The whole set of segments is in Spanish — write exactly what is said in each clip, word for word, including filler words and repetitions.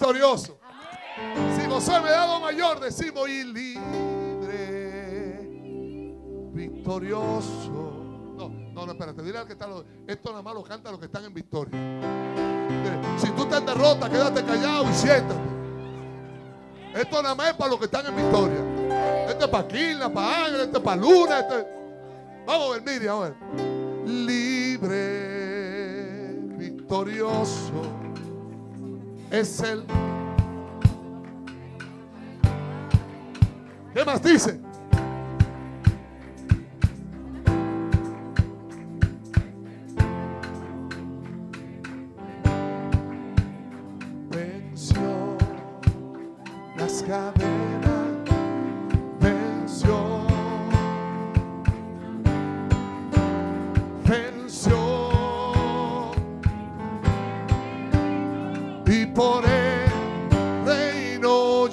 victorioso. Si gozo me dado mayor, decimos y libre, victorioso. No, no, no, espérate, dile al que está. Esto nada más lo canta los que están en victoria. Si tú estás en derrota, quédate callado y siéntate. Esto nada más es para los que están en victoria. Esto es para Quilna, para Ángel, esto es para Luna. Esto es... Vamos a ver, Miriam, a ver. Libre, victorioso es el. ¿Qué más dice? Venció las cadenas, venció, venció, y por él reino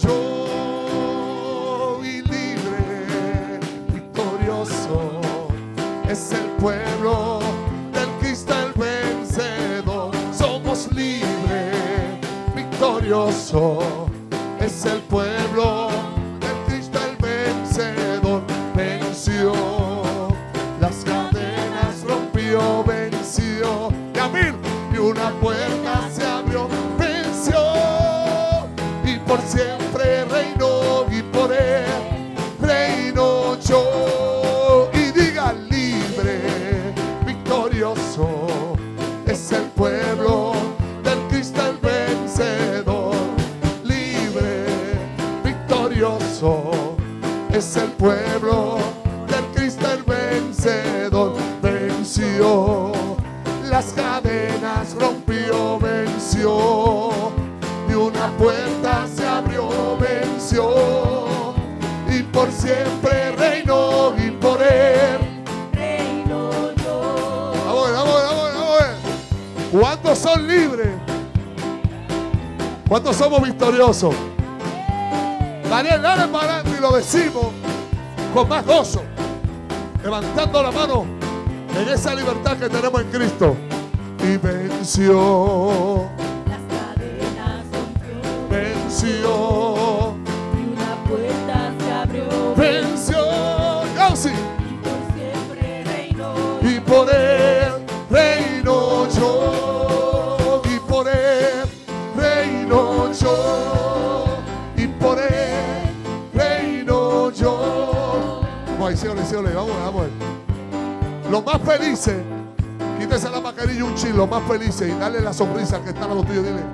yo, y libre, victorioso es el pueblo del Cristo el vencedor. Somos libres, victorioso es el pueblo del Cristo el vencedor. Venció las cadenas, rompió, venció, y a mil y una puerta se abrió. Venció y por siempre reinó, y por él reino yo. Y diga libre, victorioso es el pueblo del Cristo el vencedor. Libre, victorioso es el pueblo del Cristo el vencedor. Venció las cadenas, rompió, venció, y una puerta se abrió. Venció y por siempre reinó, y por él reino yo. Vamos, vamos, vamos, vamos. ¿Cuántos son libres? ¿Cuántos somos victoriosos? Daniel, dale para adelante y lo decimos con más gozo, levantando la mano en esa libertad que tenemos en Cristo. Y venció, Las cadenas rompió, venció, y una puerta se abrió. venció, oh, sí. Y por siempre reinó. Y por él reino yo, y por él reino yo, y por él reino yo. Vamos ahí, señores, señores, vamos, vamos. Los más felices, quítese la mascarilla y un chilo, los más felices, y dale la sonrisa al que está al lado tuyo, dile.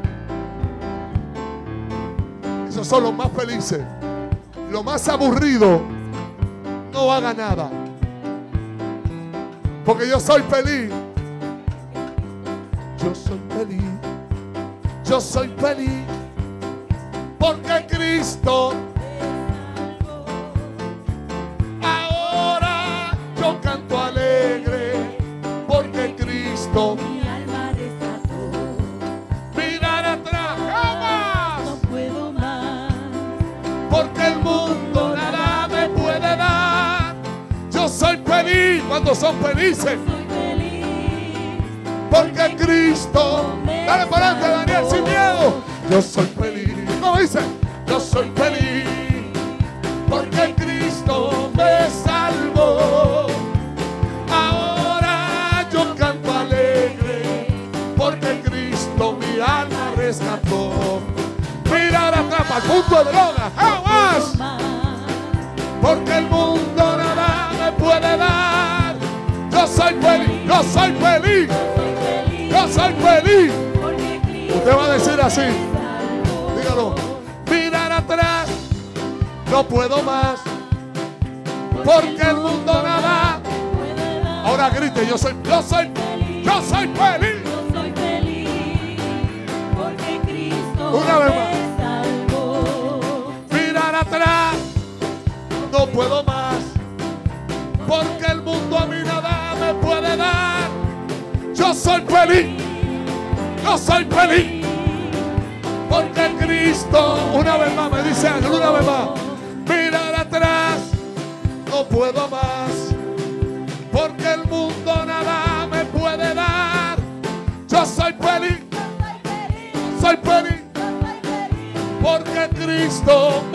Esos son los más felices. Los más aburridos no haga nada, porque yo soy feliz. Yo soy feliz. Yo soy feliz porque Cristo. Ahora yo canto alegre porque Cristo. Mi alma rescató. Mirar atrás, jamás, No puedo más. porque el mundo nada me puede dar. Yo soy feliz cuando son felices. Soy feliz. Porque Cristo, dale para adelante, Daniel, sin miedo. Yo soy feliz. ¿Cómo dice? Yo soy feliz porque Cristo me salvó. Ahora yo canto alegre porque Cristo mi alma rescató. Mirar atrás para el punto de droga, jamás, porque el mundo nada me puede dar. Yo soy feliz, yo soy feliz. Yo soy feliz. Usted va a decir así. Dígalo. Mirar atrás, no puedo más, porque el mundo nada. Ahora grite, yo soy, yo soy, yo soy feliz. Una vez más. Mirar atrás, no puedo más, porque el mundo a mí nada me puede dar. Yo soy feliz. Yo soy feliz porque Cristo, una vez más, me dice Ángel, una vez más, mirar atrás, no puedo más, porque el mundo nada me puede dar. Yo soy feliz, soy feliz, Cristo